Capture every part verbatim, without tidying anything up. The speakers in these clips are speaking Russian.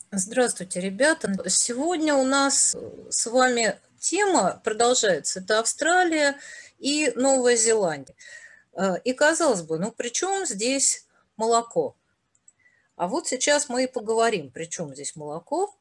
Здравствуйте, ребята. Сегодня у нас э, с вами тема продолжается. Это Австралия и Новая Зеландия. Э, И казалось бы, ну при чем здесь молоко? А вот сейчас мы и поговорим, при чем здесь молоко.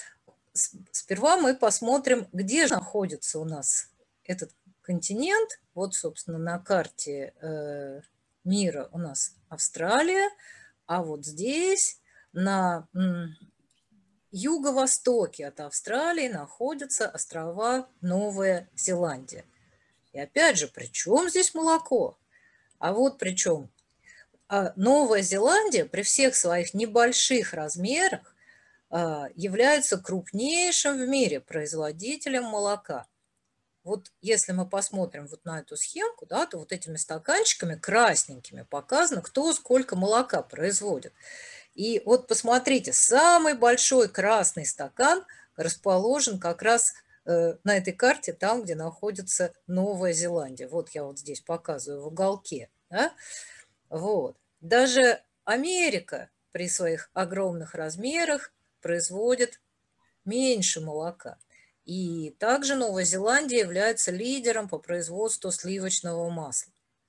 С- Сперва мы посмотрим, где же находится у нас этот континент. Вот, собственно, на карте э, мира у нас Австралия, а вот здесь на м, юго-востоке от Австралии находятся острова Новая Зеландия. И опять же, при чем здесь молоко? А вот при чем. А Новая Зеландия при всех своих небольших размерах а, является крупнейшим в мире производителем молока. Вот если мы посмотрим вот на эту схемку, да, то вот этими стаканчиками красненькими показано, кто сколько молока производит. И вот посмотрите, самый большой красный стакан расположен как раз э, на этой карте, там, где находится Новая Зеландия. Вот я вот здесь показываю в уголке. Да? Вот. Даже Америка при своих огромных размерах производит меньше молока. И также Новая Зеландия является лидером по производству сливочного масла.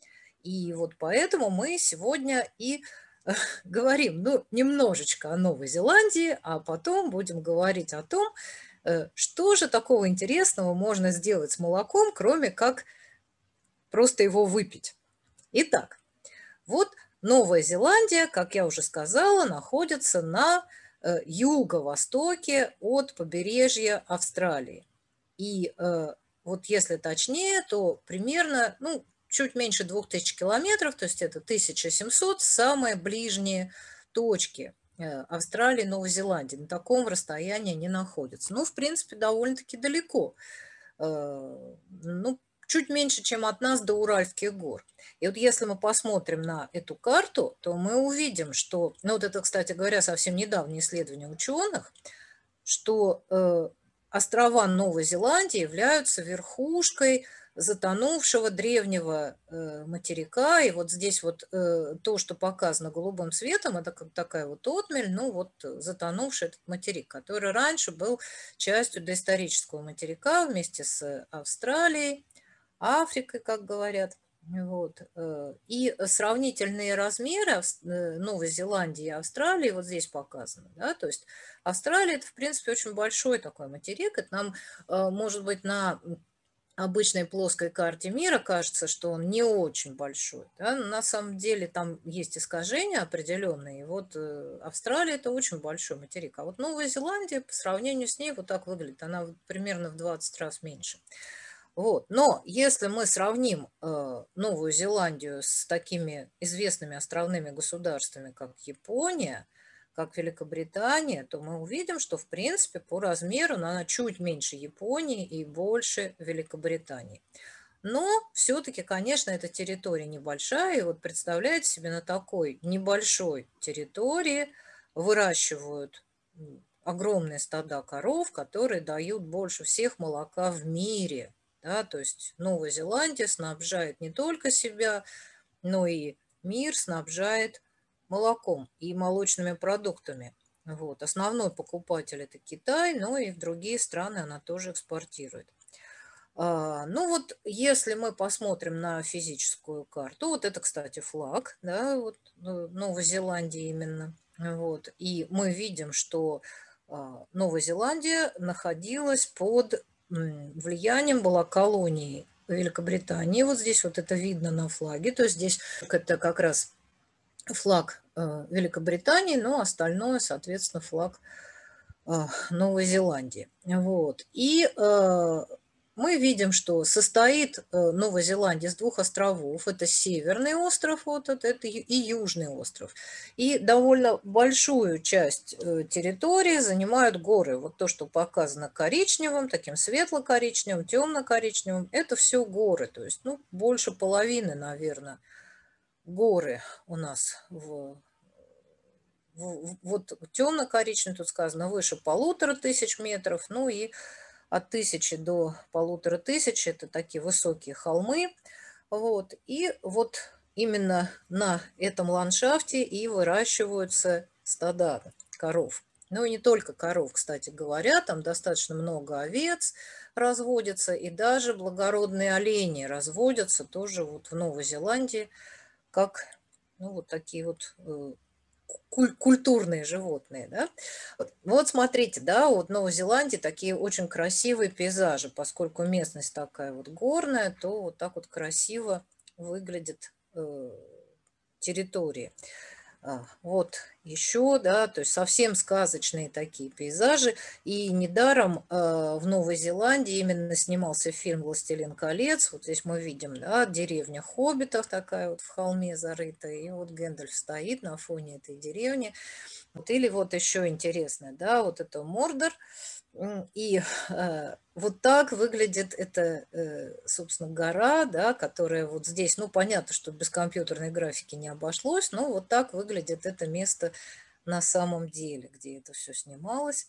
И вот поэтому мы сегодня и говорим, ну, немножечко о Новой Зеландии, а потом будем говорить о том, э, что же такого интересного можно сделать с молоком, кроме как просто его выпить. Итак, вот Новая Зеландия, как я уже сказала, находится на э, юго-востоке от побережья Австралии. И э, вот если точнее, то примерно, ну, чуть меньше двух тысяч километров, то есть это тысяча семьсот, самые ближние точки э, Австралии и Новой Зеландии. На таком расстоянии не находятся. Ну, в принципе, довольно-таки далеко. Э, ну, чуть меньше, чем от нас до Уральских гор. И вот если мы посмотрим на эту карту, то мы увидим, что, ну вот это, кстати говоря, совсем недавнее исследование ученых, что э, острова Новой Зеландии являются верхушкой затонувшего древнего э, материка. И вот здесь вот э, то, что показано голубым цветом, это как такая вот отмель, ну вот затонувший этот материк, который раньше был частью доисторического материка вместе с Австралией, Африкой, как говорят. Вот. э, И сравнительные размеры Авс- э, Новой Зеландии и Австралии вот здесь показаны. Да? То есть Австралия – это, в принципе, очень большой такой материк. Это нам, э, может быть, на обычной плоской карте мира кажется, что он не очень большой. Да? Но на самом деле там есть искажения определенные. И вот э, Австралия – это очень большой материк. А вот Новая Зеландия по сравнению с ней вот так выглядит. Она примерно в двадцать раз меньше. Вот. Но если мы сравним э, Новую Зеландию с такими известными островными государствами, как Япония, как Великобритания, то мы увидим, что в принципе по размеру она чуть меньше Японии и больше Великобритании. Но все-таки, конечно, эта территория небольшая. И вот представляете себе, на такой небольшой территории выращивают огромные стада коров, которые дают больше всех молока в мире. Да, то есть Новая Зеландия снабжает не только себя, но и мир снабжает молоком и молочными продуктами. Вот. Основной покупатель – это Китай, но и в другие страны она тоже экспортирует. А, ну вот, если мы посмотрим на физическую карту, вот это, кстати, флаг, да, вот э, Новой Зеландии именно, вот, и мы видим, что а, Новая Зеландия находилась под м, влиянием, была колонией Великобритании, вот здесь вот это видно на флаге, то есть здесь это как раз флаг э, Великобритании, но остальное, соответственно, флаг а, Новой Зеландии. Вот. И э, мы видим, что состоит э, Новая Зеландия из двух островов. Это Северный остров, вот этот, это ю- и Южный остров. И довольно большую часть э, территории занимают горы. Вот то, что показано коричневым, таким светло-коричневым, темно-коричневым, это все горы. То есть, ну, больше половины, наверное, горы у нас в вот темно-коричневый, тут сказано, выше полутора тысяч метров, ну и от тысячи до полутора тысяч это такие высокие холмы. Вот. И вот именно на этом ландшафте и выращиваются стада коров. Ну и не только коров, кстати говоря, там достаточно много овец разводятся, и даже благородные олени разводятся тоже вот в Новой Зеландии, как, ну, вот такие вот э, куль- культурные животные, да. Вот, вот смотрите, да, вот в Новой Зеландии такие очень красивые пейзажи, поскольку местность такая вот горная, то вот так вот красиво выглядит э, территория. А, Вот еще, да, то есть совсем сказочные такие пейзажи. И недаром э, в Новой Зеландии именно снимался фильм «Властелин колец». Вот здесь мы видим, да, деревня хоббитов такая вот в холме зарытая. И вот Гэндальф стоит на фоне этой деревни. Вот, или вот еще интересно, да, вот это Мордор. М, И э, вот так выглядит эта, э, собственно, гора, да, которая вот здесь, ну, понятно, что без компьютерной графики не обошлось, но вот так выглядит это место на самом деле, где это все снималось.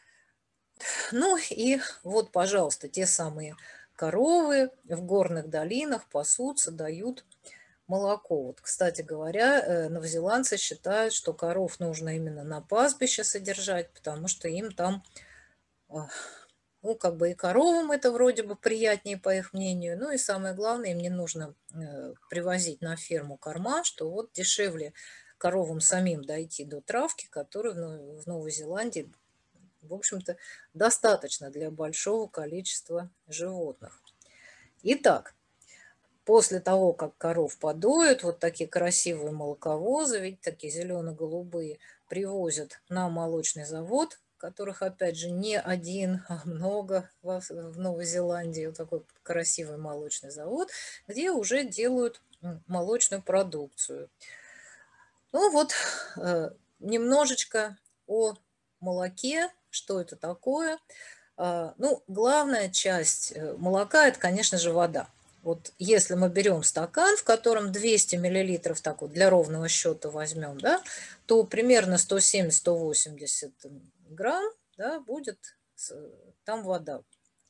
Ну и вот, пожалуйста, те самые коровы в горных долинах пасутся, дают молоко. Вот, кстати говоря, э, новозеландцы считают, что коров нужно именно на пастбище содержать, потому что им там, а, ну, как бы и коровам это вроде бы приятнее, по их мнению. Ну и самое главное, им не нужно э, привозить на ферму корма, что вот дешевле коровам самим дойти до травки, которую в Но- в Новой Зеландии, в общем-то, достаточно для большого количества животных. Итак, после того, как коров подоют, вот такие красивые молоковозы, видите, такие зелено-голубые, привозят на молочный завод, которых, опять же, не один, а много в в Новой Зеландии. Вот такой красивый молочный завод, где уже делают м, молочную продукцию. Ну вот, э, немножечко о молоке, что это такое. А, Ну, главная часть э, молока – это, конечно же, вода. Вот если мы берем стакан, в котором двести миллилитров, так вот для ровного счета возьмем, да, то примерно сто семьдесят - сто восемьдесят грамм, да, будет с- там вода.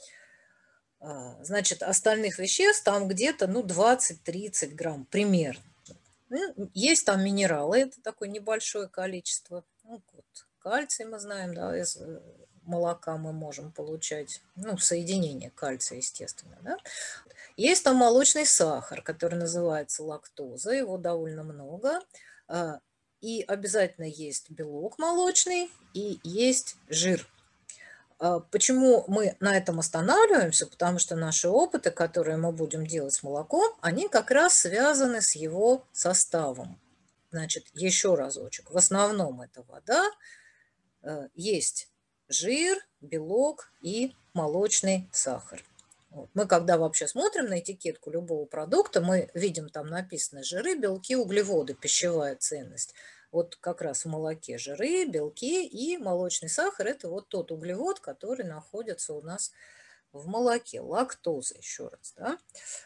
А, Значит, остальных веществ там где-то, ну, двадцать-тридцать грамм примерно. Ну, есть там минералы, это такое небольшое количество. Ну, вот, кальций мы знаем, да, из э, молока мы можем получать, ну, соединение кальция, естественно, да. Есть там молочный сахар, который называется лактоза, его довольно много. А, И обязательно есть белок молочный и есть жир. А, Почему мы на этом останавливаемся? Потому что наши опыты, которые мы будем делать с молоком, они как раз связаны с его составом. Значит, еще разочек. В основном это вода, э, есть жир, белок и молочный сахар. Вот. Мы когда вообще смотрим на этикетку любого продукта, мы видим там написано жиры, белки, углеводы, пищевая ценность. Вот как раз в молоке жиры, белки и молочный сахар – это вот тот углевод, который находится у нас в молоке, лактоза еще раз. Да?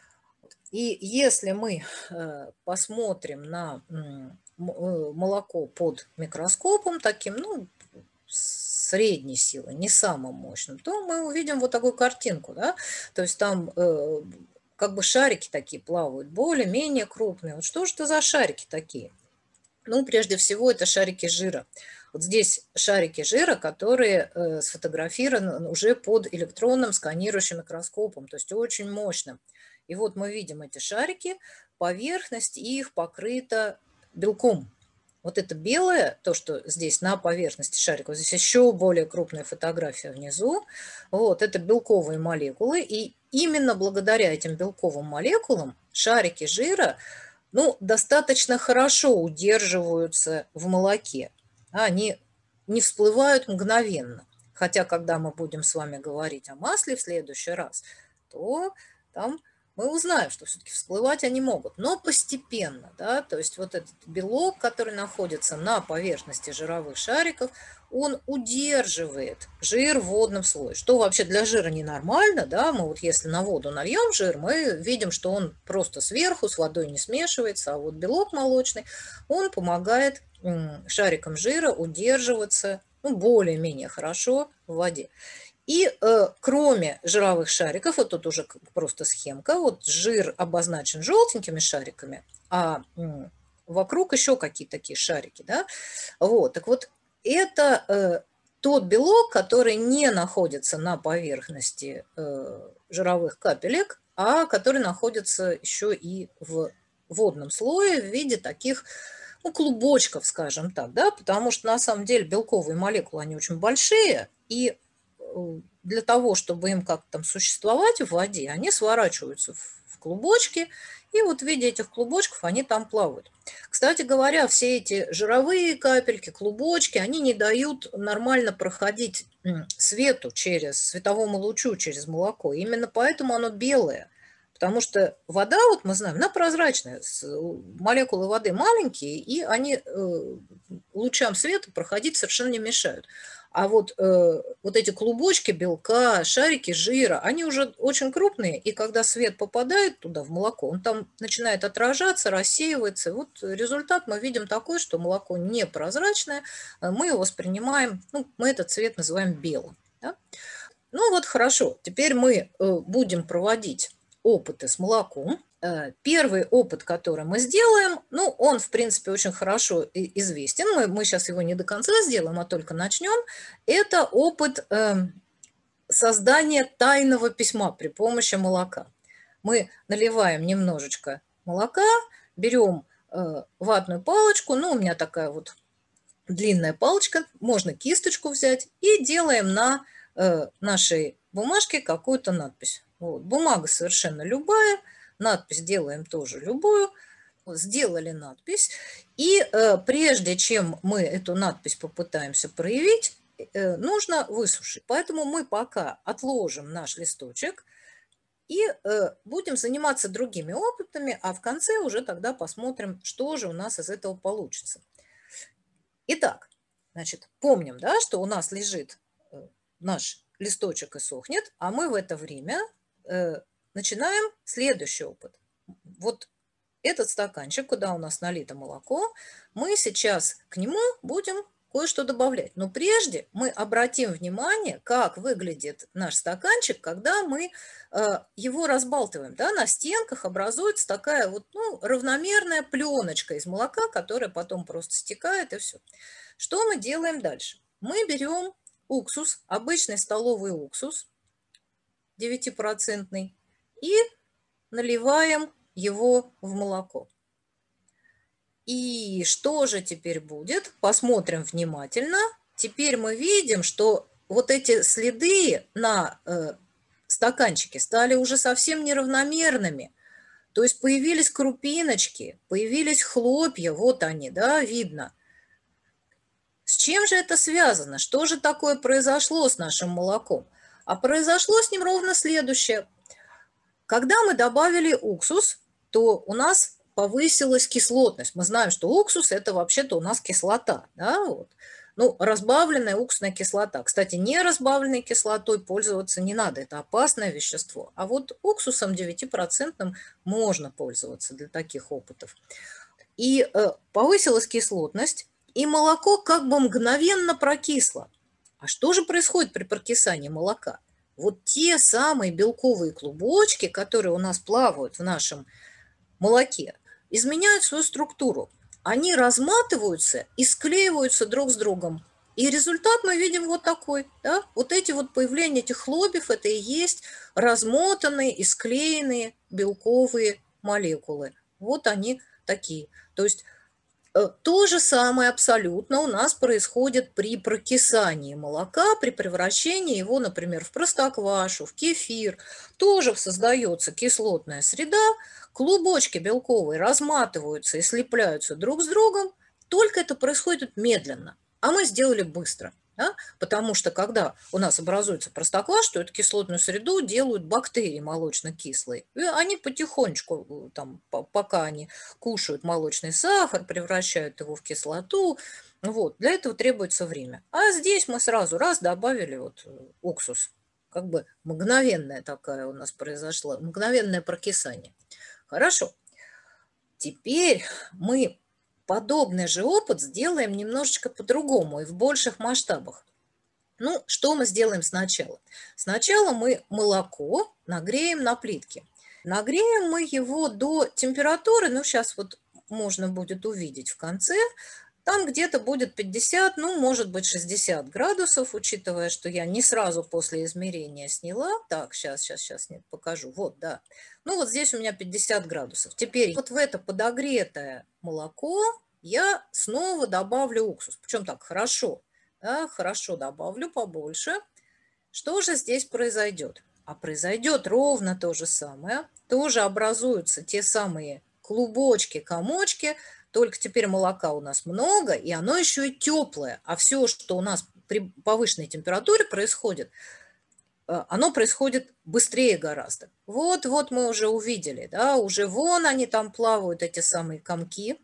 И если мы э, посмотрим на м, м- э, молоко под микроскопом таким, ну, средней силы, не самым мощным, то мы увидим вот такую картинку, да, то есть там э, как бы шарики такие плавают, более-менее крупные. Вот что же это за шарики такие? Ну, прежде всего, это шарики жира. Вот здесь шарики жира, которые э, сфотографированы уже под электронным сканирующим микроскопом, то есть очень мощным. И вот мы видим эти шарики, поверхность их покрыта белком. Вот это белое, то, что здесь на поверхности шарика, вот здесь еще более крупная фотография внизу, вот, это белковые молекулы, и именно благодаря этим белковым молекулам шарики жира, ну, достаточно хорошо удерживаются в молоке. Они не всплывают мгновенно. Хотя, когда мы будем с вами говорить о масле в следующий раз, то там мы узнаем, что все-таки всплывать они могут, но постепенно, да, то есть вот этот белок, который находится на поверхности жировых шариков, он удерживает жир в водном слое, что вообще для жира ненормально, да, мы вот если на воду нальем жир, мы видим, что он просто сверху с водой не смешивается, а вот белок молочный, он помогает шарикам жира удерживаться, ну, более-менее хорошо в воде. И э, кроме жировых шариков, вот тут уже просто схемка, вот жир обозначен желтенькими шариками, а м, вокруг еще какие-то такие шарики, да, вот, так вот это э, тот белок, который не находится на поверхности жировых капелек, а который находится еще и в водном слое в виде таких, ну, клубочков, скажем так, да, потому что на самом деле белковые молекулы, они очень большие, и для того, чтобы им как-то там существовать в воде, они сворачиваются в клубочки, и вот в виде этих клубочков они там плавают. Кстати говоря, все эти жировые капельки, клубочки, они не дают нормально проходить свету через, световому лучу через молоко. Именно поэтому оно белое. Потому что вода, вот мы знаем, она прозрачная, молекулы воды маленькие, и они лучам света проходить совершенно не мешают. А вот, э, вот эти клубочки белка, шарики жира, они уже очень крупные, и когда свет попадает туда, в молоко, он там начинает отражаться, рассеивается. Вот результат мы видим такой, что молоко непрозрачное, мы его воспринимаем, ну, мы этот цвет называем белым. Да? Ну вот хорошо, теперь мы будем проводить опыты с молоком. Первый опыт, который мы сделаем, ну, он, в принципе, очень хорошо известен. Мы, мы сейчас его не до конца сделаем, а только начнем. Это опыт э, создания тайного письма при помощи молока. Мы наливаем немножечко молока, берем э, ватную палочку, ну, у меня такая вот длинная палочка, можно кисточку взять, и делаем на э, нашей бумажке какую-то надпись. Вот. Бумага совершенно любая. Надпись делаем тоже любую. Сделали надпись. И э, прежде чем мы эту надпись попытаемся проявить, э, нужно высушить. Поэтому мы пока отложим наш листочек и э, будем заниматься другими опытами, а в конце уже тогда посмотрим, что же у нас из этого получится. Итак, значит, помним, да, что у нас лежит э, наш листочек и сохнет, а мы в это время э, начинаем следующий опыт. Вот этот стаканчик, куда у нас налито молоко, мы сейчас к нему будем кое-что добавлять. Но прежде мы обратим внимание, как выглядит наш стаканчик, когда мы э, его разбалтываем. Да, на стенках образуется такая вот, ну, равномерная пленочка из молока, которая потом просто стекает, и все. Что мы делаем дальше? Мы берем уксус, обычный столовый уксус, девятипроцентный, и наливаем его в молоко. И что же теперь будет? Посмотрим внимательно. Теперь мы видим, что вот эти следы на э, стаканчике стали уже совсем неравномерными. То есть появились крупиночки, появились хлопья, вот они, да, видно. С чем же это связано? Что же такое произошло с нашим молоком? А произошло с ним ровно следующее. Когда мы добавили уксус, то у нас повысилась кислотность. Мы знаем, что уксус – это вообще-то у нас кислота. Да? Вот. Ну, разбавленная уксусная кислота. Кстати, не разбавленной кислотой пользоваться не надо, это опасное вещество. А вот уксусом девятипроцентным можно пользоваться для таких опытов. И э, повысилась кислотность, и молоко как бы мгновенно прокисло. А что же происходит при прокисании молока? Вот те самые белковые клубочки, которые у нас плавают в нашем молоке, изменяют свою структуру. Они разматываются и склеиваются друг с другом. И результат мы видим вот такой. Да? Вот эти вот появления этих хлопьев, это и есть размотанные и склеенные белковые молекулы. Вот они такие. То есть то же самое абсолютно у нас происходит при прокисании молока, при превращении его, например, в простоквашу, в кефир. Тоже создается кислотная среда, клубочки белковые разматываются и слепляются друг с другом, только это происходит медленно, а мы сделали быстро. Да? Потому что когда у нас образуется простокваш, то эту кислотную среду делают бактерии молочно-кислые. И они потихонечку, там, пока они кушают молочный сахар, превращают его в кислоту. Вот. Для этого требуется время. А здесь мы сразу раз добавили вот уксус. Как бы мгновенная такая у нас произошла, мгновенное прокисание. Хорошо. Теперь мы подобный же опыт сделаем немножечко по-другому и в больших масштабах. Ну, что мы сделаем сначала? Сначала мы молоко нагреем на плитке. Нагреем мы его до температуры, ну, сейчас вот можно будет увидеть в конце, Там где-то будет пятьдесят, ну, может быть, шестьдесят градусов, учитывая, что я не сразу после измерения сняла. Так, сейчас, сейчас, сейчас, нет, покажу. Вот, да. Ну, вот здесь у меня пятьдесят градусов. Теперь вот в это подогретое молоко я снова добавлю уксус. Причем так, хорошо, да, хорошо добавлю побольше. Что же здесь произойдет? А произойдет ровно то же самое. Тоже образуются те самые клубочки, комочки, только теперь молока у нас много, и оно еще и теплое. А все, что у нас при повышенной температуре происходит, оно происходит быстрее гораздо. Вот-вот мы уже увидели, да, уже вон они там плавают, эти самые комки.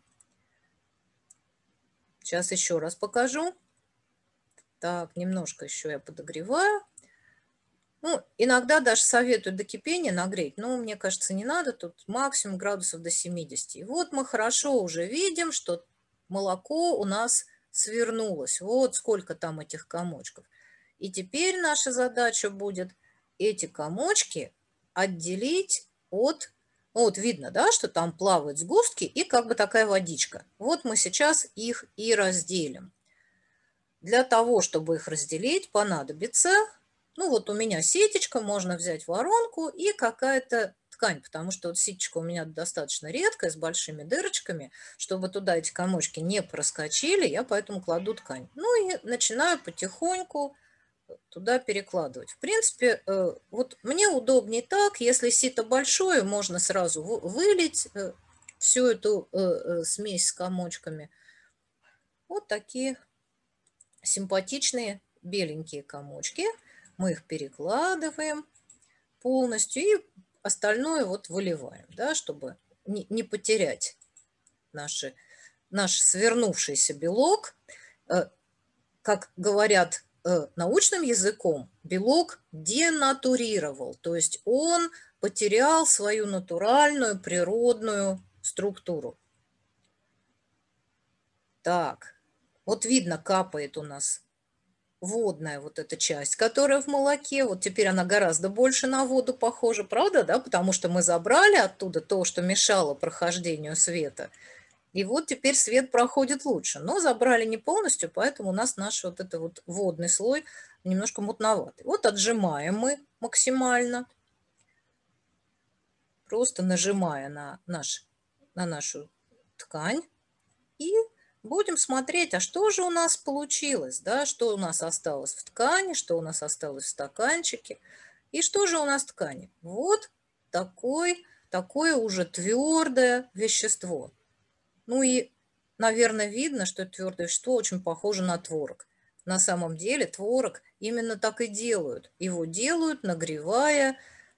Сейчас еще раз покажу. Так, немножко еще я подогреваю. Ну, иногда даже советую до кипения нагреть, но мне кажется, не надо, тут максимум градусов до семидесяти. И вот мы хорошо уже видим, что молоко у нас свернулось. Вот сколько там этих комочков. И теперь наша задача будет эти комочки отделить от... Ну, вот видно, да, что там плавают сгустки и как бы такая водичка. Вот мы сейчас их и разделим. Для того, чтобы их разделить, понадобится... Ну вот у меня сетечка, можно взять воронку и какая-то ткань, потому что вот сетечка у меня достаточно редкая, с большими дырочками. Чтобы туда эти комочки не проскочили, я поэтому кладу ткань. Ну и начинаю потихоньку туда перекладывать. В принципе, вот мне удобнее так. Если сито большое, можно сразу вылить всю эту смесь с комочками. Вот такие симпатичные беленькие комочки. Мы их перекладываем полностью и остальное вот выливаем, да, чтобы не, не потерять наши, наш свернувшийся белок. Как говорят научным языком, белок денатурировал, то есть он потерял свою натуральную природную структуру. Так, вот видно, капает у нас водная вот эта часть, которая в молоке. Вот теперь она гораздо больше на воду похожа, правда, да? Потому что мы забрали оттуда то, что мешало прохождению света. И вот теперь свет проходит лучше. Но забрали не полностью, поэтому у нас наш вот этот вот водный слой немножко мутноватый. Вот отжимаем мы максимально, просто нажимая на, наш, на нашу ткань. И будем смотреть, а что же у нас получилось, да, что у нас осталось в ткани, что у нас осталось в стаканчике, и что же у нас в ткани. Вот такой, такое уже твердое вещество. Ну и, наверное, видно, что это твердое вещество очень похоже на творог. На самом деле творог именно так и делают. Его делают, нагревая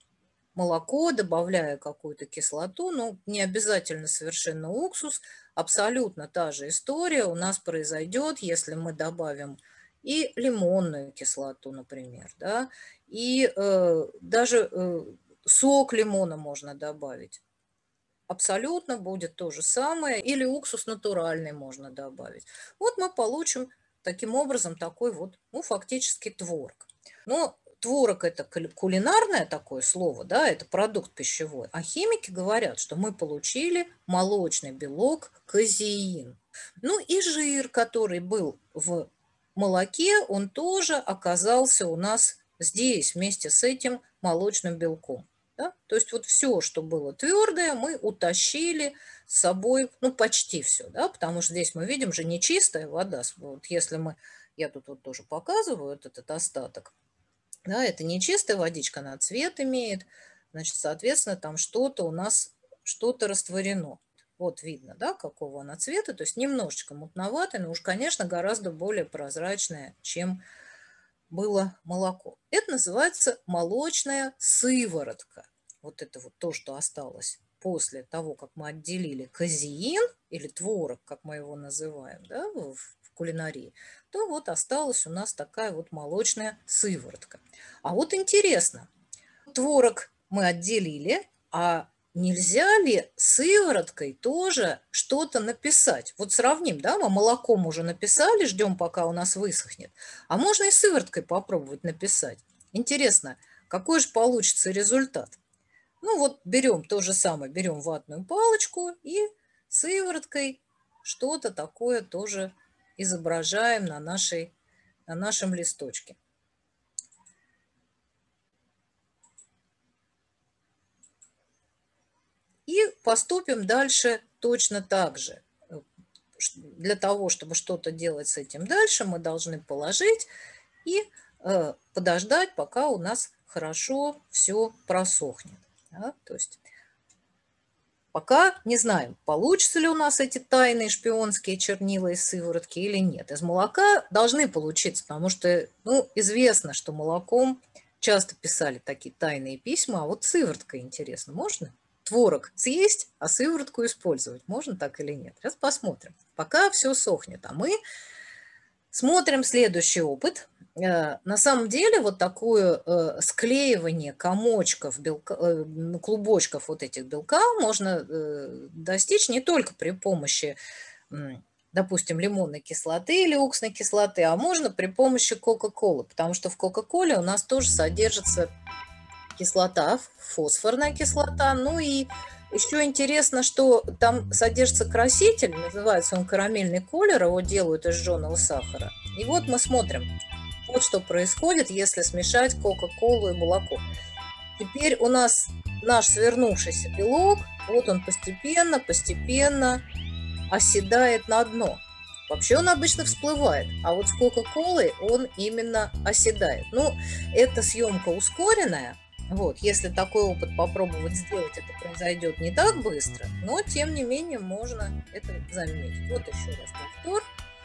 молоко, добавляя какую-то кислоту, ну, не обязательно совершенно уксус, абсолютно та же история у нас произойдет, если мы добавим и лимонную кислоту, например, да, и э, даже э, сок лимона можно добавить. Абсолютно будет то же самое, или уксус натуральный можно добавить. Вот мы получим таким образом такой вот, ну, фактически творог. Но творог – это кулинарное такое слово, да, это продукт пищевой. А химики говорят, что мы получили молочный белок казеин. Ну и жир, который был в молоке, он тоже оказался у нас здесь вместе с этим молочным белком. Да? То есть вот все, что было твердое, мы утащили с собой, ну почти все, да, потому что здесь мы видим же нечистая вода. Вот если мы, я тут вот тоже показываю этот, этот остаток, да, это не чистая водичка, она цвет имеет, значит, соответственно, там что-то у нас, что-то растворено. Вот видно, да, какого она цвета, то есть немножечко мутноватое, но уж, конечно, гораздо более прозрачное, чем было молоко. Это называется молочная сыворотка. Вот это вот то, что осталось после того, как мы отделили казеин, или творог, как мы его называем, да, в кулинарии, то вот осталась у нас такая вот молочная сыворотка. А вот интересно, творог мы отделили, а нельзя ли сывороткой тоже что-то написать? Вот сравним, да, мы молоком уже написали, ждем, пока у нас высохнет, а можно и сывороткой попробовать написать. Интересно, какой же получится результат? Ну вот берем то же самое, берем ватную палочку и сывороткой что-то такое тоже изображаем на, нашей, на нашем листочке. И поступим дальше точно так же. Для того, чтобы что-то делать с этим дальше, мы должны положить и э, подождать, пока у нас хорошо все просохнет. Да? То есть пока не знаем, получится ли у нас эти тайные шпионские чернила из сыворотки или нет. Из молока должны получиться, потому что ну, известно, что молоком часто писали такие тайные письма, а вот сыворотка, интересно, можно? Творог съесть, а сыворотку использовать. Можно так или нет? Сейчас посмотрим. Пока все сохнет. А мы смотрим следующий опыт. На самом деле вот такое склеивание комочков, белка, клубочков вот этих белка можно достичь не только при помощи, допустим, лимонной кислоты или уксусной кислоты, а можно при помощи кока-колы, потому что в кока-коле у нас тоже содержится кислота, фосфорная кислота. Ну и еще интересно, что там содержится краситель, называется он карамельный колер, его делают из жженого сахара. И вот мы смотрим, вот что происходит, если смешать кока-колу и молоко. Теперь у нас наш свернувшийся белок, вот он постепенно, постепенно оседает на дно. Вообще он обычно всплывает, а вот с кока-колой он именно оседает. Ну, это съемка ускоренная. Вот, если такой опыт попробовать сделать, это произойдет не так быстро, но тем не менее можно это заметить. Вот еще раз повтор.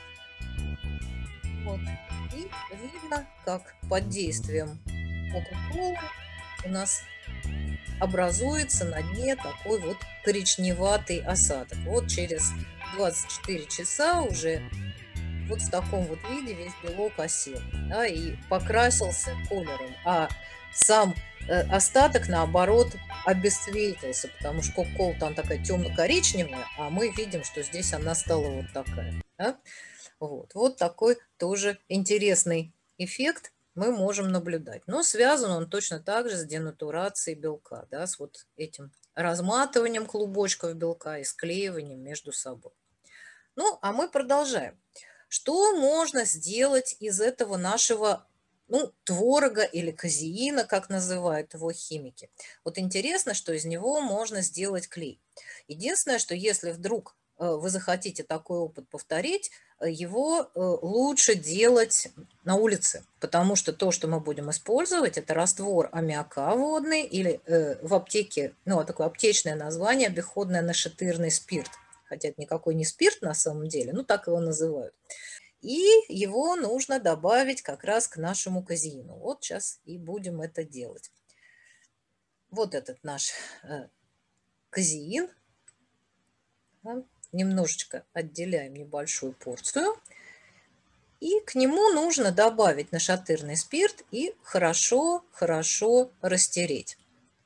Вот. И видно, как под действием кока-колы у нас образуется на дне такой вот коричневатый осадок. Вот через двадцать четыре часа уже вот в таком вот виде весь белок осел, да, и покрасился колером, а сам э, остаток, наоборот, обесцветился, потому что кока-кола там такая темно-коричневая, а мы видим, что здесь она стала вот такая. Да? Вот. Вот такой тоже интересный эффект мы можем наблюдать. Но связан он точно так же с денатурацией белка, да, с вот этим разматыванием клубочков белка и склеиванием между собой. Ну, а мы продолжаем. Что можно сделать из этого нашего, ну, творога или казеина, как называют его химики? Вот интересно, что из него можно сделать клей. Единственное, что если вдруг вы захотите такой опыт повторить, его лучше делать на улице, потому что то, что мы будем использовать, это раствор аммиака водный или в аптеке, ну, такое аптечное название, обиходный нашатырный спирт. Хотя это никакой не спирт на самом деле, ну так его называют. И его нужно добавить как раз к нашему казеину. Вот сейчас и будем это делать. Вот этот наш э, казеин. Да, немножечко отделяем небольшую порцию. И к нему нужно добавить нашатырный спирт и хорошо-хорошо растереть.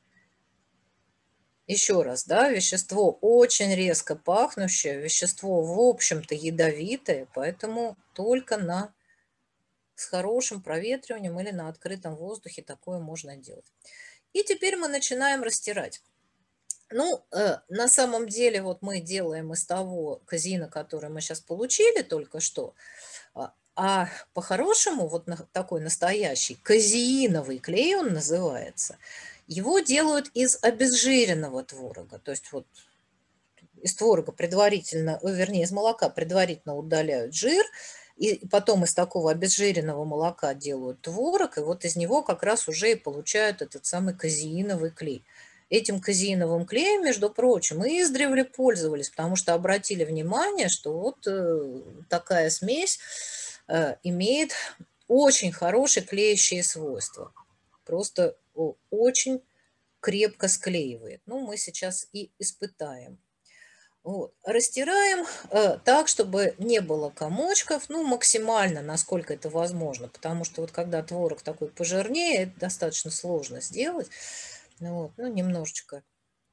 Еще раз, да, вещество очень резко пахнущее, вещество, в общем-то, ядовитое, поэтому только на, с хорошим проветриванием или на открытом воздухе такое можно делать. И теперь мы начинаем растирать. Ну, э, на самом деле, вот мы делаем из того казеина, который мы сейчас получили только что, а, а по-хорошему, вот на, такой настоящий казеиновый клей он называется, его делают из обезжиренного творога, то есть вот из творога предварительно, вернее, из молока предварительно удаляют жир, и потом из такого обезжиренного молока делают творог, и вот из него как раз уже и получают этот самый казеиновый клей. Этим казеиновым клеем, между прочим, мы издревле пользовались, потому что обратили внимание, что вот такая смесь имеет очень хорошие клеящие свойства. Просто очень крепко склеивает. Ну, мы сейчас и испытаем. Вот. Растираем э, так, чтобы не было комочков, ну, максимально, насколько это возможно, потому что вот когда творог такой пожирнее, это достаточно сложно сделать. Вот. Ну, немножечко.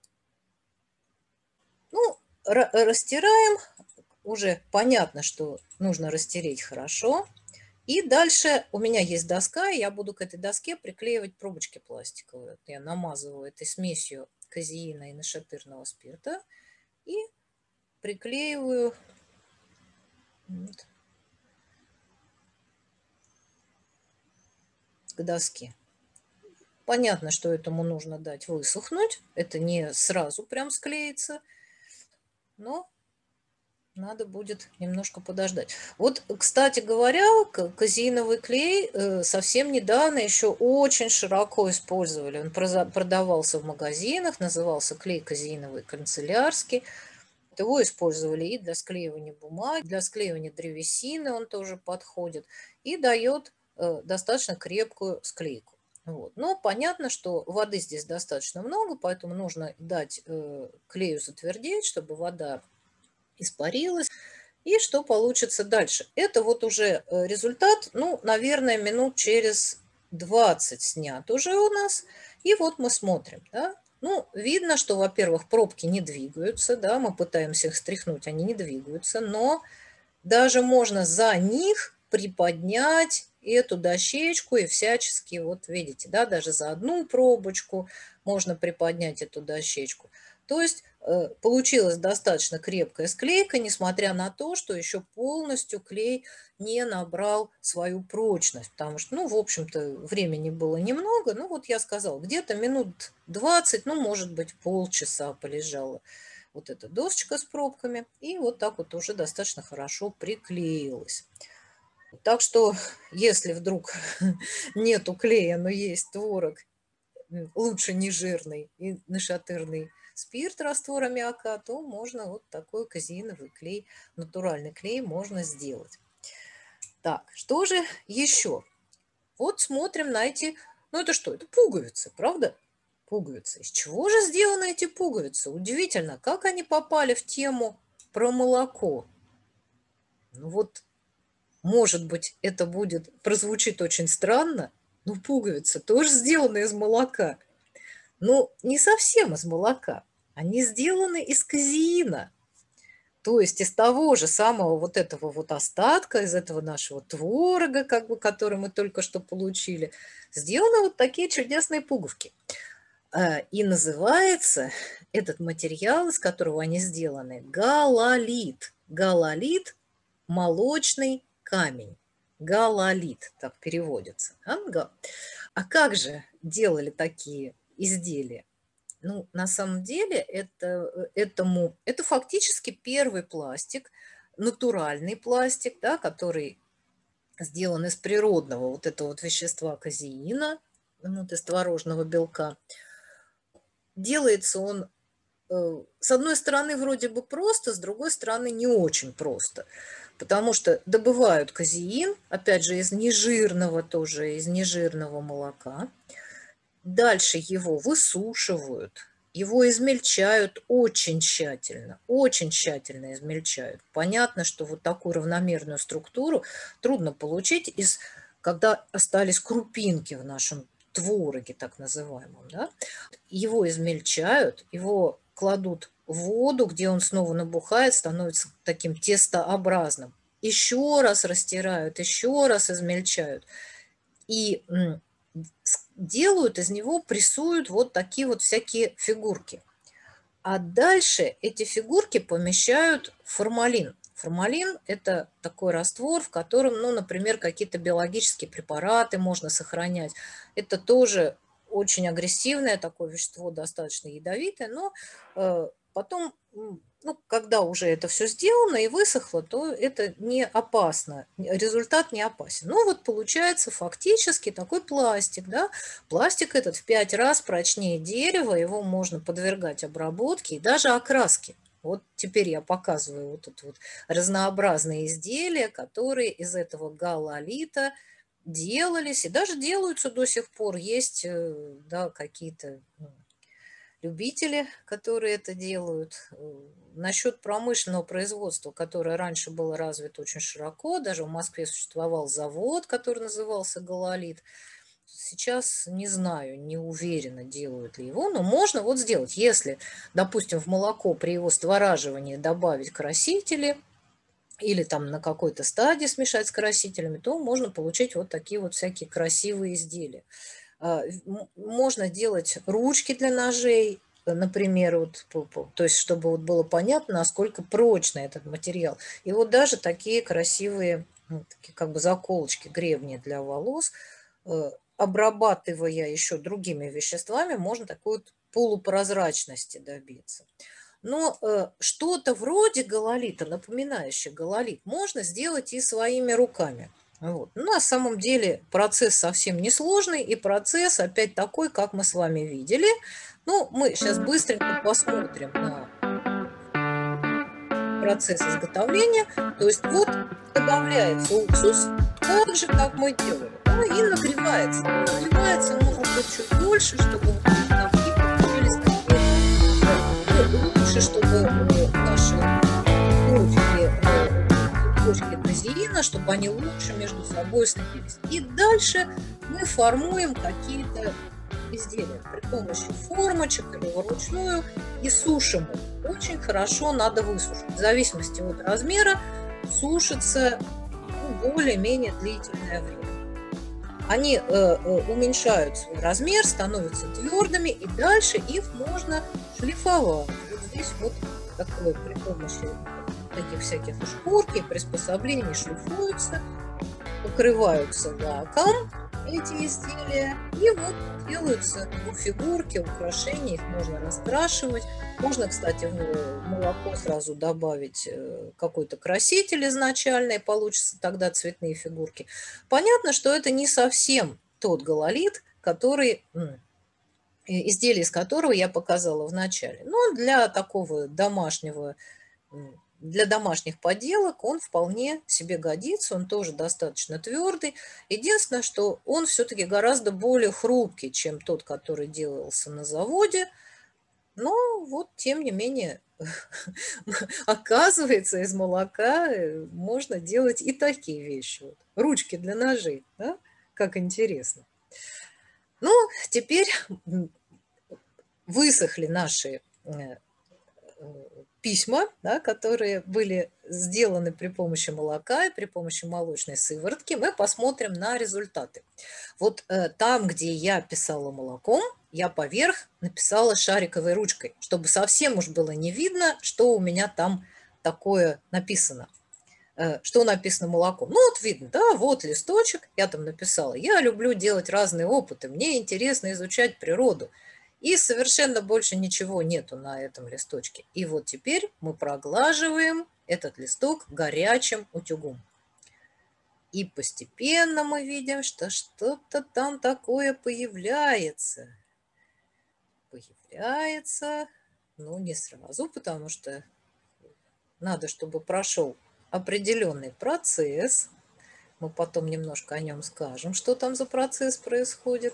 Ну, растираем, уже понятно, что нужно растереть хорошо. И дальше у меня есть доска, и я буду к этой доске приклеивать пробочки пластиковые. Я намазываю этой смесью казеина и нашатырного спирта и приклеиваю Вот. К доске. Понятно, что этому нужно дать высохнуть. Это не сразу прям склеится, но надо будет немножко подождать. Вот, кстати говоря, казеиновый клей совсем недавно еще очень широко использовали. Он продавался в магазинах, назывался клей казеиновый канцелярский. Его использовали и для склеивания бумаги, для склеивания древесины он тоже подходит и дает достаточно крепкую склейку. Вот. Но понятно, что воды здесь достаточно много, поэтому нужно дать клею затвердеть, чтобы вода испарилась. И что получится дальше? Это вот уже результат, ну, наверное, минут через двадцать снят уже у нас. И вот мы смотрим, да. Ну, видно, что, во-первых, пробки не двигаются, да, мы пытаемся их стряхнуть, они не двигаются, но даже можно за них приподнять эту дощечку и всячески, вот видите, да, даже за одну пробочку можно приподнять эту дощечку. То есть э, получилась достаточно крепкая склейка, несмотря на то, что еще полностью клей не набрал свою прочность, потому что, ну, в общем-то, времени было немного, ну, вот я сказала, где-то минут двадцать, ну, может быть, полчаса полежала вот эта досочка с пробками, и вот так вот уже достаточно хорошо приклеилась. Так что, если вдруг нету клея, но есть творог, лучше не жирный и нашатырный спирт, раствор аммиака, то можно вот такой казеиновый клей, натуральный клей можно сделать. Так, что же еще? Вот смотрим на эти, ну это что, это пуговицы, правда? Пуговицы. Из чего же сделаны эти пуговицы? Удивительно, как они попали в тему про молоко. Ну вот, может быть, это будет, прозвучит очень странно, но пуговицы тоже сделаны из молока. Ну, не совсем из молока. Они сделаны из казеина. То есть из того же самого вот этого вот остатка, из этого нашего творога, как бы, который мы только что получили, сделаны вот такие чудесные пуговки. И называется этот материал, из которого они сделаны, галолит. Галолит – молочный камень. Галолит, так переводится. А как же делали такие изделия? Ну, на самом деле, это, этому, это фактически первый пластик, натуральный пластик, да, который сделан из природного вот этого вот вещества казеина, вот из творожного белка. Делается он, с одной стороны, вроде бы просто, с другой стороны, не очень просто. Потому что добывают казеин, опять же, из нежирного тоже, из нежирного молока. Дальше его высушивают, его измельчают очень тщательно, очень тщательно измельчают. Понятно, что вот такую равномерную структуру трудно получить, из, когда остались крупинки в нашем твороге, так называемом. Да? Его измельчают, его кладут в воду, где он снова набухает, становится таким тестообразным. Еще раз растирают, еще раз измельчают. И делают из него, прессуют вот такие вот всякие фигурки. А дальше эти фигурки помещают в формалин. Формалин – это такой раствор, в котором, ну, например, какие-то биологические препараты можно сохранять. Это тоже очень агрессивное такое вещество, достаточно ядовитое, но э, потом, ну, когда уже это все сделано и высохло, то это не опасно, результат не опасен. Ну, вот получается фактически такой пластик, да. Пластик этот в пять раз прочнее дерева, его можно подвергать обработке и даже окраске. Вот теперь я показываю вот тут вот разнообразные изделия, которые из этого галолита делались и даже делаются до сих пор. Есть, да, какие-то любители, которые это делают. Насчет промышленного производства, которое раньше было развито очень широко, даже в Москве существовал завод, который назывался «Галолит». Сейчас не знаю, не уверена, делают ли его, но можно вот сделать. Если, допустим, в молоко при его створаживании добавить красители или там на какой-то стадии смешать с красителями, то можно получить вот такие вот всякие красивые изделия. Можно делать ручки для ножей например, вот, то есть чтобы вот было понятно, насколько прочный этот материал. И вот даже такие красивые, ну, такие как бы заколочки, гребни для волос, обрабатывая еще другими веществами, можно такой вот полупрозрачности добиться. Но э, что-то вроде гололита, напоминающее гололит, можно сделать и своими руками. Вот. Ну, на самом деле процесс совсем несложный, и процесс опять такой, как мы с вами видели. Ну, мы сейчас быстренько посмотрим на процесс изготовления. То есть вот добавляется уксус, так же, как мы делали, да, и нагревается. Нагревается может быть чуть дольше, чтобы напитки получились такие, ну, лучше, чтобы наши профили, точки тазеина, чтобы они лучше между собой слились. И дальше мы формуем какие-то изделия при помощи формочек или вручную и сушим их. Очень хорошо надо высушить. В зависимости от размера сушится, ну, более-менее длительное время. Они э, э, уменьшают свой размер, становятся твердыми, и дальше их можно шлифовать. Вот здесь вот такое при помощи таких всяких шкурки, приспособлений шлифуются, покрываются лаком эти изделия, и вот делаются, ну, фигурки, украшения, их можно раскрашивать. Можно, кстати, в молоко сразу добавить какой-то краситель изначальный, получится тогда цветные фигурки. Понятно, что это не совсем тот гололит, который, изделие из которого я показала в начале. Но для такого домашнего, для домашних поделок он вполне себе годится, он тоже достаточно твердый. Единственное, что он все-таки гораздо более хрупкий, чем тот, который делался на заводе. Но вот, тем не менее, оказывается, из молока можно делать и такие вещи. Вот. Ручки для ножей, да? Как интересно. Ну, теперь высохли наши письма, да, которые были сделаны при помощи молока и при помощи молочной сыворотки. Мы посмотрим на результаты. Вот э, там, где я писала молоком, я поверх написала шариковой ручкой, чтобы совсем уж было не видно, что у меня там такое написано. Э, что написано молоком. Ну вот видно, да, вот листочек, я там написала. Я люблю делать разные опыты, мне интересно изучать природу. И совершенно больше ничего нету на этом листочке. И вот теперь мы проглаживаем этот листок горячим утюгом. И постепенно мы видим, что что-то там такое появляется. Появляется, ну не сразу, потому что надо, чтобы прошел определенный процесс. Мы потом немножко о нем скажем, что там за процесс происходит.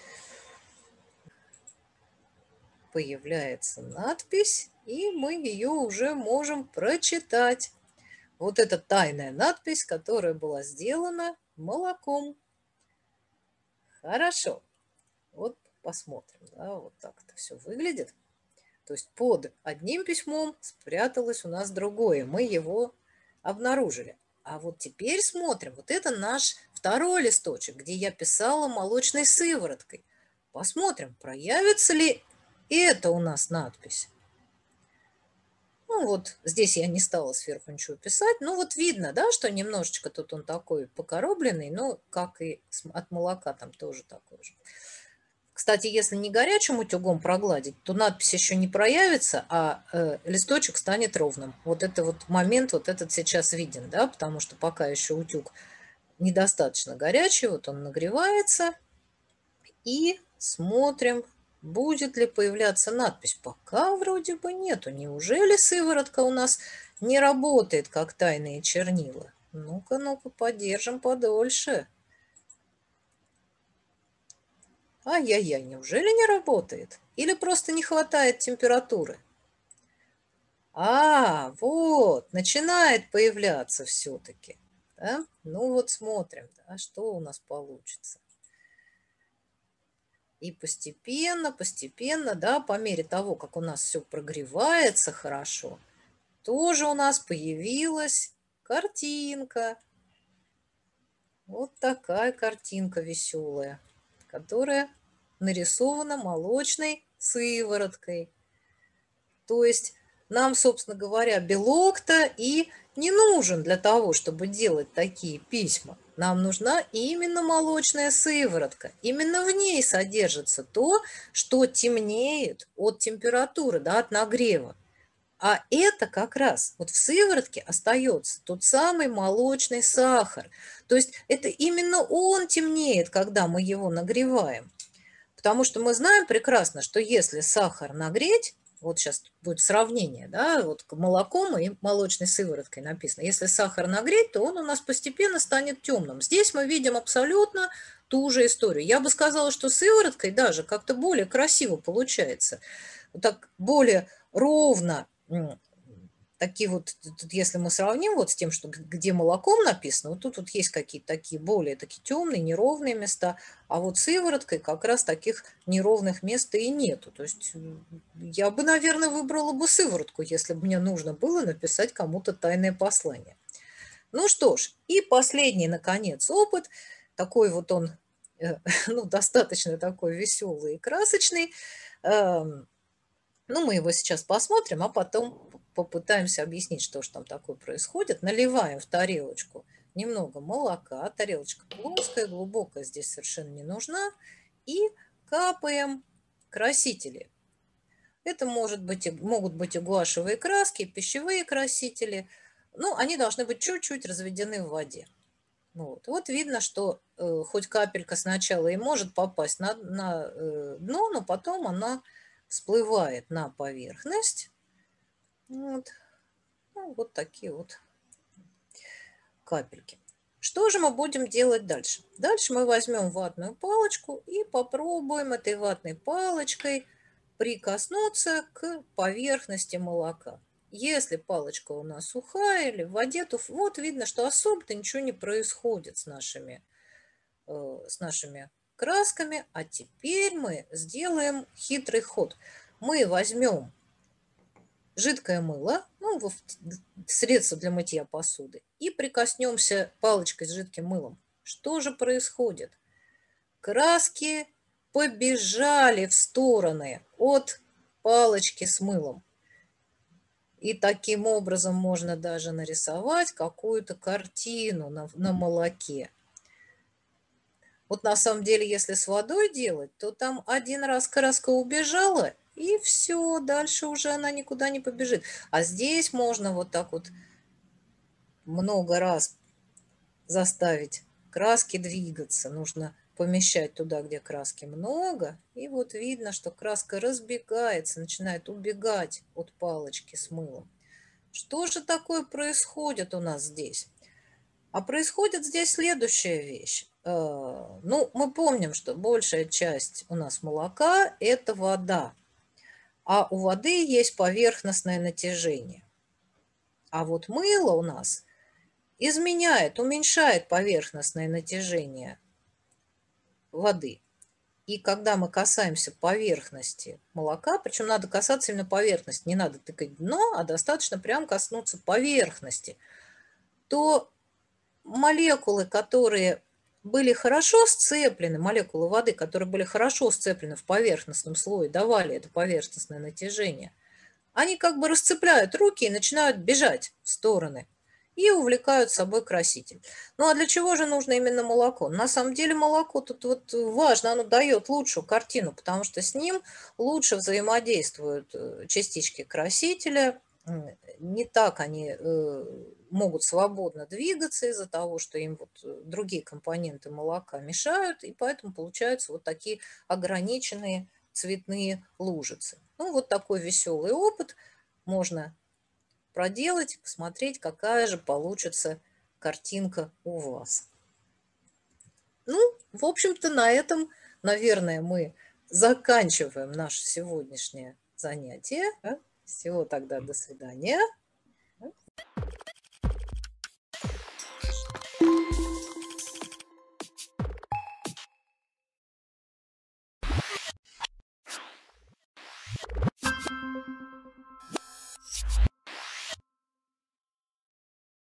Появляется надпись, и мы ее уже можем прочитать. Вот это тайная надпись, которая была сделана молоком. Хорошо. Вот посмотрим, да, вот так это все выглядит. То есть под одним письмом спряталось у нас другое. Мы его обнаружили. А вот теперь смотрим. Вот это наш второй листочек, где я писала молочной сывороткой. Посмотрим, проявится ли это у нас надпись. Ну вот здесь я не стала сверху ничего писать. Ну вот видно, да, что немножечко тут он такой покоробленный, но как и от молока там тоже такой же. Кстати, если не горячим утюгом прогладить, то надпись еще не проявится, а э, листочек станет ровным. Вот это вот момент, вот этот сейчас виден, да, потому что пока еще утюг недостаточно горячий, вот он нагревается. И смотрим, будет ли появляться надпись. Пока вроде бы нету. Неужели сыворотка у нас не работает, как тайные чернила? Ну-ка, ну-ка, подержим подольше. Ай-яй-яй, неужели не работает? Или просто не хватает температуры? А, вот, начинает появляться все-таки. Да? Ну вот смотрим, да, что у нас получится. И постепенно, постепенно, да, по мере того, как у нас все прогревается хорошо, тоже у нас появилась картинка. Вот такая картинка веселая, которая нарисована молочной сывороткой. То есть нам, собственно говоря, белок-то и не нужен для того, чтобы делать такие письма. Нам нужна именно молочная сыворотка. Именно в ней содержится то, что темнеет от температуры, да, от нагрева. А это как раз вот в сыворотке остается тот самый молочный сахар. То есть это именно он темнеет, когда мы его нагреваем. Потому что мы знаем прекрасно, что если сахар нагреть, вот сейчас будет сравнение, да, вот молоком и молочной сывороткой написано. Если сахар нагреть, то он у нас постепенно станет темным. Здесь мы видим абсолютно ту же историю. Я бы сказала, что сывороткой даже как-то более красиво получается. Вот так более ровно. Такие вот, тут, если мы сравним вот с тем, что где молоком написано, вот тут вот есть какие-то такие более такие темные, неровные места, а вот сывороткой как раз таких неровных мест и нету. То есть я бы, наверное, выбрала бы сыворотку, если бы мне нужно было написать кому-то тайное послание. Ну что ж, и последний, наконец, опыт, такой вот он, ну, достаточно такой веселый и красочный. Ну, мы его сейчас посмотрим, а потом попытаемся объяснить, что же там такое происходит. Наливаем в тарелочку немного молока. Тарелочка плоская, глубокая здесь совершенно не нужна. И капаем красители. Это может быть, могут быть и гуашевые краски, и пищевые красители. Ну, они должны быть чуть-чуть разведены в воде. Вот, вот видно, что э, хоть капелька сначала и может попасть на, на э, дно, но потом она всплывает на поверхность. Вот. Ну, вот такие вот капельки. Что же мы будем делать дальше? Дальше мы возьмем ватную палочку и попробуем этой ватной палочкой прикоснуться к поверхности молока. Если палочка у нас сухая или в воде, то вот видно, что особо-то ничего не происходит с нашими, э, с нашими красками. А теперь мы сделаем хитрый ход. Мы возьмем жидкое мыло, ну, средство для мытья посуды, и прикоснемся палочкой с жидким мылом. Что же происходит? Краски побежали в стороны от палочки с мылом. И таким образом можно даже нарисовать какую-то картину на, на молоке. Вот на самом деле, если с водой делать, то там один раз краска убежала, и все, дальше уже она никуда не побежит. А здесь можно вот так вот много раз заставить краски двигаться. Нужно помещать туда, где краски много. И вот видно, что краска разбегается, начинает убегать от палочки с мылом. Что же такое происходит у нас здесь? А происходит здесь следующая вещь. Ну, мы помним, что большая часть у нас молока – это вода. А у воды есть поверхностное натяжение. А вот мыло у нас изменяет, уменьшает поверхностное натяжение воды. И когда мы касаемся поверхности молока, причем надо касаться именно поверхности, не надо тыкать дно, а достаточно прям коснуться поверхности, то молекулы, которые были хорошо сцеплены, молекулы воды, которые были хорошо сцеплены в поверхностном слое, давали это поверхностное натяжение, они как бы расцепляют руки и начинают бежать в стороны и увлекают с собой краситель. Ну а для чего же нужно именно молоко? На самом деле молоко тут вот важно, оно дает лучшую картину, потому что с ним лучше взаимодействуют частички красителя, не так они могут свободно двигаться из-за того, что им вот другие компоненты молока мешают, и поэтому получаются вот такие ограниченные цветные лужицы. Ну, вот такой веселый опыт можно проделать, посмотреть, какая же получится картинка у вас. Ну, в общем-то, на этом, наверное, мы заканчиваем наше сегодняшнее занятие. Всего тогда до свидания.